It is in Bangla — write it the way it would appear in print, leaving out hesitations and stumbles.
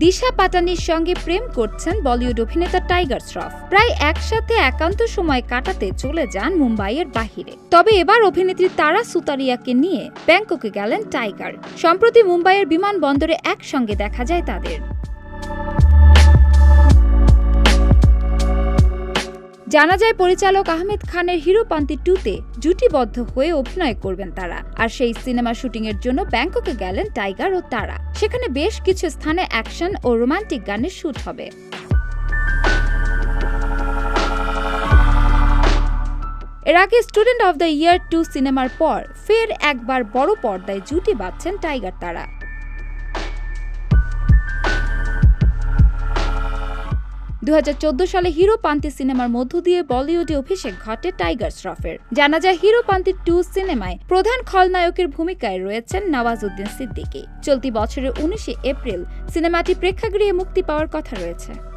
দিশা পাটানির সঙ্গে প্রেম করছেন বলিউড অভিনেতা টাইগার শ্রফ। প্রায় একসাথে একান্ত সময় কাটাতে চলে যান মুম্বাইয়ের বাহিরে। তবে এবার অভিনেত্রী তারা সুতারিয়াকে নিয়ে ব্যাংককে গেলেন টাইগার। সম্প্রতি মুম্বাইয়ের বিমানবন্দরে একসঙ্গে দেখা যায় তাদের। জানা যায় পরিচালক আহমেদ খানের হিরোপান্তি 2-তে জুটিবদ্ধ হয়ে অভিনয় করবেন তারা। আর সেই সিনেমা শুটিং এর জন্য ব্যাংককে গেলেন টাইগার ও তারা। সেখানে বেশ কিছু স্থানে অ্যাকশন ও রোমান্টিক গানের শুট হবে। এর আগে স্টুডেন্ট অব দ্য ইয়ার 2 সিনেমার পর ফের একবার বড় পর্দায় জুটি বাঁধছেন টাইগার তারা। 2014 সালে হিরোপান্তি সিনেমার মধ্য দিয়ে বলিউডে অভিষেক ঘটে টাইগার শ্রফের। জানা যায় হিরোপান্তি 2 সিনেমায় প্রধান খলনায়কের ভূমিকায় রয়েছেন নওয়াজুদ্দিন সিদ্দিকী। চলতি বছরের 19 এপ্রিল সিনেমাটি প্রেক্ষাগৃহে মুক্তি পাওয়ার কথা রয়েছে।